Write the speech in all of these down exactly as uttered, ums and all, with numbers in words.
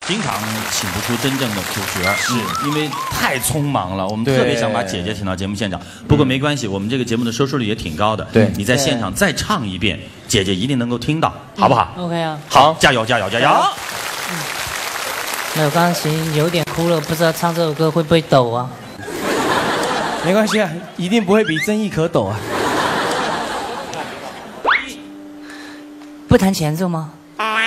经常请不出真正的主角，是因为太匆忙了。我们特别想把姐姐请到节目现场，不过没关系，我们这个节目的收视率也挺高的。对，你在现场再唱一遍，姐姐一定能够听到，好不好 ？OK 啊， 好，加油加油加油！ 嗯，那我刚才有点哭了，不知道唱这首歌会不会抖啊？ 没关系啊，一定不会比曾轶可抖啊。 不弹前奏吗？啊？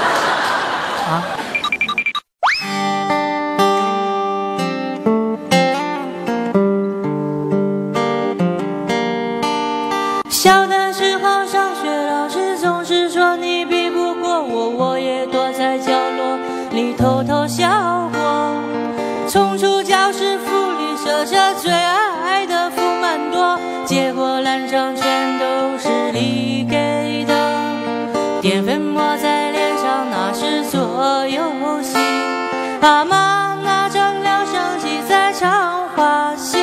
小的时候上学，老师总是说你比不过我，我也躲在角落里偷偷笑过。冲出教室，福利社下最爱的福满多，结果烂账全都是你给的。淀粉抹在脸上，那是做游戏。阿妈拿着留声机在唱花戏。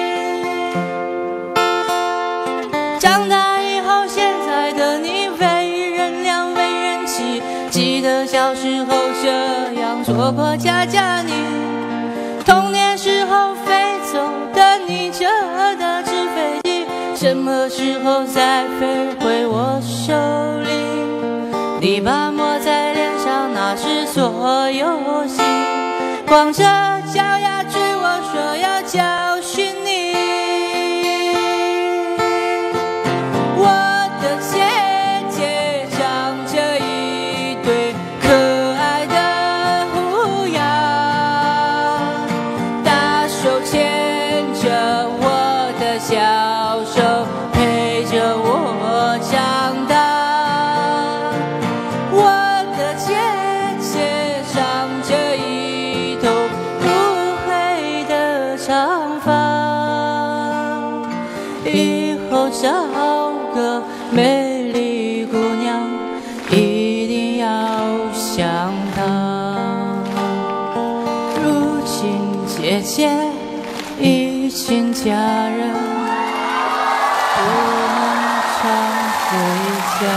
长大以后，现在的你为人良，为人妻。记得小时候这样做过家家你。童年时候飞走的你，折的纸飞机，什么时候再飞回我手里？你把抹在脸上，那是做游戏。光着脚丫追我说要教训你。我的姐姐长着一对可爱的虎牙，大手牵着我的小手，陪着我长大。以后找个美丽姑娘，一定要像她。如今姐姐已经嫁人，不能常回家。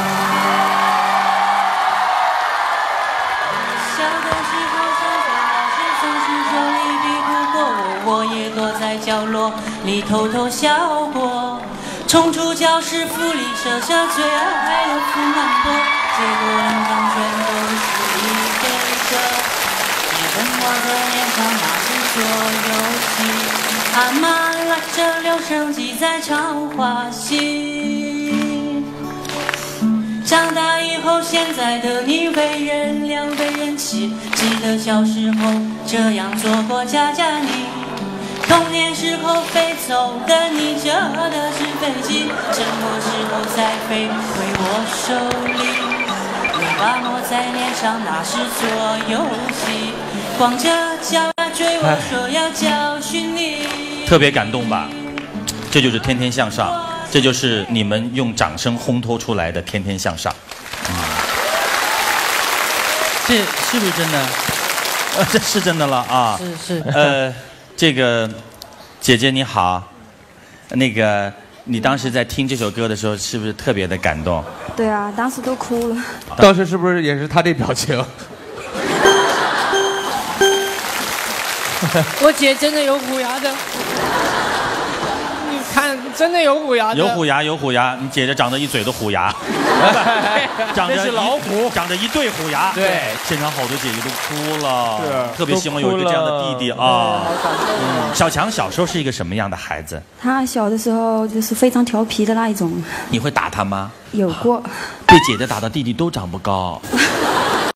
小的时候上学，老师总是说你比不过我，我也躲在角落里偷偷笑过。冲出教室，福利社下最爱的福满多，结果两张全都是你给的。你跟我的脸上，那是做游戏。阿妈拉着留声机在唱花戏。长大以后，现在的你为人良，为人妻。记得小时候这样做过家家你。童年时候飞走的你，折的纸飞机，什么时候再飞回我手里？你把抹在脸上，那是做游戏。光着脚丫追我说要教训你。 特别感动吧？这就是天天向上，这就是你们用掌声烘托出来的天天向上。嗯，这是不是真的？呃，这是真的了啊！ 是是。 呃。这个姐姐你好，那个你当时在听这首歌的时候，是不是特别的感动？ 对啊，当时都哭了。 当时是不是也是他这表情？ 我姐真的有虎牙的，你看，真的有虎牙的。 有虎牙，有虎牙，你姐姐长着一嘴的虎牙，长着是老虎， 长着一对虎牙。 对， 现场好多姐姐都哭了， 是特别希望有一个这样的弟弟啊。嗯，小强小时候是一个什么样的孩子？ 他小的时候就是非常调皮的那一种。 你会打他吗？ 有过。 被姐姐打的弟弟都长不高。